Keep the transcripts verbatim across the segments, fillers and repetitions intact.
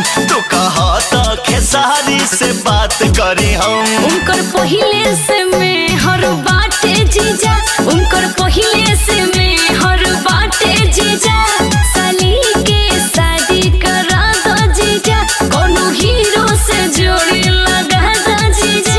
तो कहा था खेसारी से बात करी हम। उनकर पहिले से में हर बाटे जीजा, उनकर पहिले से में हर बाटे जीजा। साली के शादी करा दो जीजा, कोनो हीरो से जोड़ी लगा दो जीजा।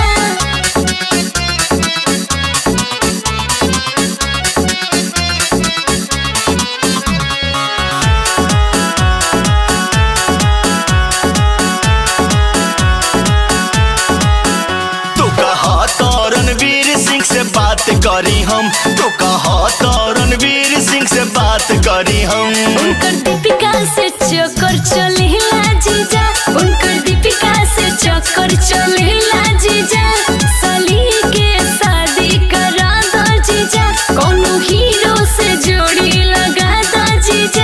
रणवीर सिंह से बात करी हम, तो कहा तो रणवीर सिंह से बात करी हम। उनकर दीपिका से चक्कर चलेला जीजा, उनकर दीपिका से चक्कर चलेला जीजा। साली के शादी करा दो जीजा, कोनो हीरो से जोड़ी लगा दो जीजा।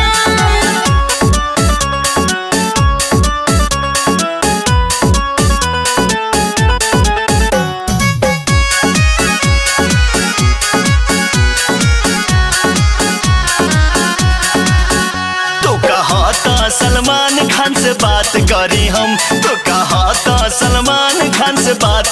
सलमान खान से बात करी हम, तो कहा था सलमान खान से बात